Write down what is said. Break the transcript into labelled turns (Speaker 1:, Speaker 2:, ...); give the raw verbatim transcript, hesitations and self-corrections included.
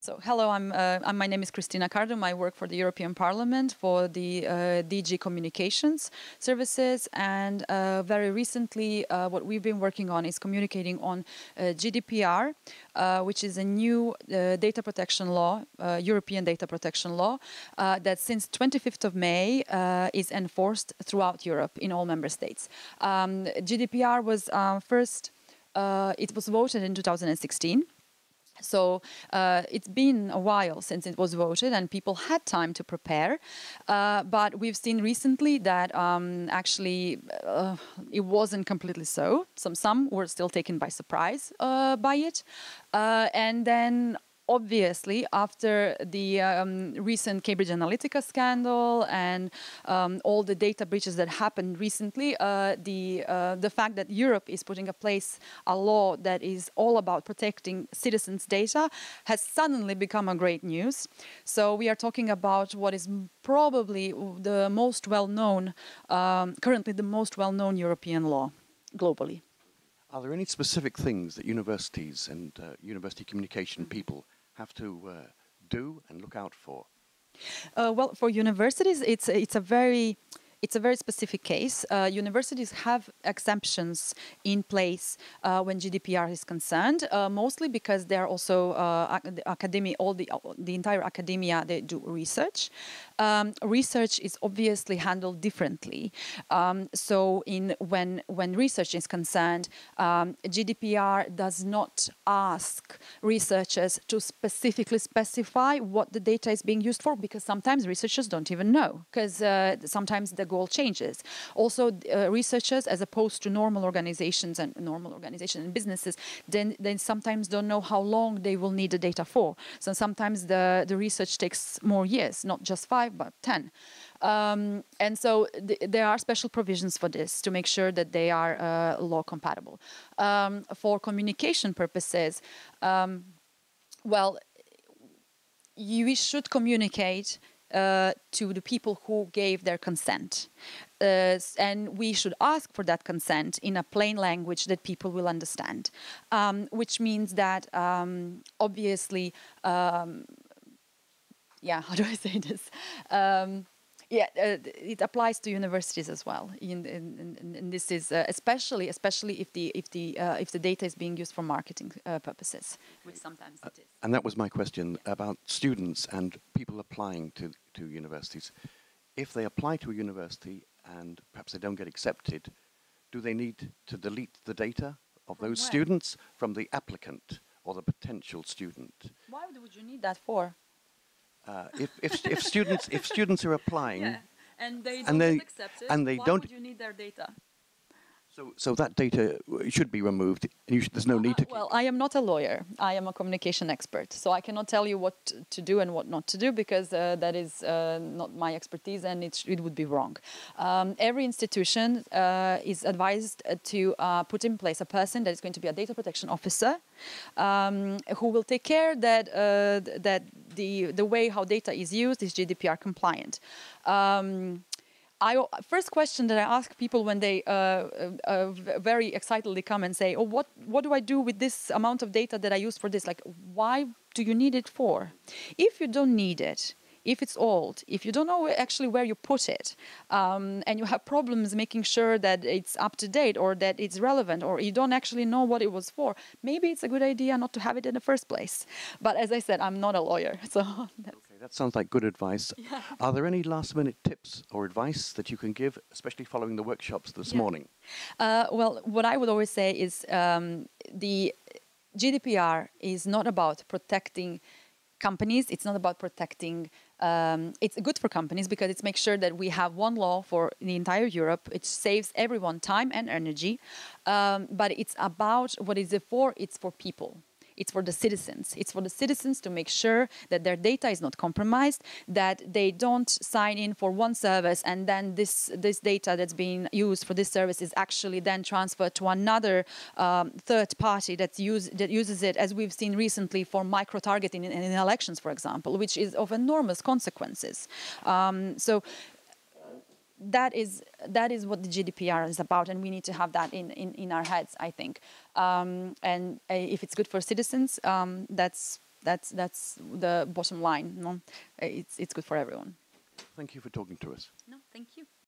Speaker 1: So, hello, I'm, uh, I'm, my name is Christina Cardum. I work for the European Parliament for the uh, D G Communications Services, and uh, very recently uh, what we've been working on is communicating on uh, G D P R, uh, which is a new uh, data protection law, uh, European data protection law, uh, that since twenty-fifth of May uh, is enforced throughout Europe in all member states. Um, G D P R was uh, first, uh, it was voted in two thousand sixteen. So uh, it's been a while since it was voted and people had time to prepare. Uh, but we've seen recently that um, actually uh, it wasn't completely so. Some, some were still taken by surprise uh, by it. Uh, and then obviously, after the um, recent Cambridge Analytica scandal and um, all the data breaches that happened recently, uh, the uh, the fact that Europe is putting in place a law that is all about protecting citizens' data has suddenly become a great news. So we are talking about what is probably the most well-known, um, currently the most well-known European law globally.
Speaker 2: Are there any specific things that universities and uh, university communication people have to uh, do and look out for?
Speaker 1: Uh, well, for universities, it's it's a very it's a very specific case. Uh, universities have exemptions in place uh, when G D P R is concerned, uh, mostly because they are also uh, the academy, all the the entire academia, they do research. Um, research is obviously handled differently. Um, so, in when when research is concerned, um, G D P R does not ask researchers to specifically specify what the data is being used for, because sometimes researchers don't even know, because uh, sometimes the goal changes. Also, uh, researchers, as opposed to normal organizations and normal organizations and businesses, then then sometimes don't know how long they will need the data for. So sometimes the the research takes more years, not just five, but ten. Um, and so th there are special provisions for this to make sure that they are uh, law compatible. Um, for communication purposes, um, well, you should communicate uh, to the people who gave their consent. Uh, and we should ask for that consent in a plain language that people will understand, um, which means that um, obviously, um, yeah, how do I say this? Um, yeah, uh, it applies to universities as well. In, in, in, in this is uh, especially, especially if the if the uh, if the data is being used for marketing uh, purposes, which sometimes it is.
Speaker 2: And that was my question about students and people applying to to universities. If they apply to a university and perhaps they don't get accepted, do they need to delete the data of
Speaker 1: From
Speaker 2: those
Speaker 1: where?
Speaker 2: students from the applicant or the potential student?
Speaker 1: Why would you need that for?
Speaker 2: Uh, if, if, if students if students are applying,
Speaker 1: Yeah, and they don't
Speaker 2: and they-
Speaker 1: get accepted,
Speaker 2: and they
Speaker 1: why
Speaker 2: don't-
Speaker 1: would you need their data?
Speaker 2: so so that data should be removed. You should, there's no need to keep.
Speaker 1: Well, I am not a lawyer. I am a communication expert, so I cannot tell you what to do and what not to do, because uh, that is uh, not my expertise, and it, it would be wrong. Um, every institution uh, is advised to uh, put in place a person that is going to be a data protection officer, um, who will take care that uh, that the the way how data is used is G D P R compliant. Um, I, first question that I ask people when they uh, uh, very excitedly come and say, oh, what, what do I do with this amount of data that I use for this? Like, why do you need it for? If you don't need it, if it's old, if you don't know actually where you put it, um, and you have problems making sure that it's up to date or that it's relevant, or you don't actually know what it was for, maybe it's a good idea not to have it in the first place. But as I said, I'm not a lawyer, so that's...
Speaker 2: Okay, that sounds like good advice.
Speaker 1: Yeah.
Speaker 2: Are there any last-minute tips or advice that you can give, especially following the workshops this
Speaker 1: Yeah.
Speaker 2: morning?
Speaker 1: Uh, well, what I would always say is um, the G D P R is not about protecting companies. It's not about protecting. Um, it's good for companies because it makes sure that we have one law for the entire Europe. It saves everyone time and energy. Um, but it's about what is it for? It's for people. It's for the citizens. It's for the citizens to make sure that their data is not compromised, that they don't sign in for one service and then this, this data that's being used for this service is actually then transferred to another um, third party that's use, that uses it, as we've seen recently, for micro-targeting in, in elections, for example, which is of enormous consequences. Um, so that is that is what the G D P R is about, and we need to have that in in, in our heads, I think. Um, and uh, if it's good for citizens, um, that's That's that's the bottom line. No? It's it's good for everyone.
Speaker 2: Thank you for talking to us.
Speaker 1: No, thank you.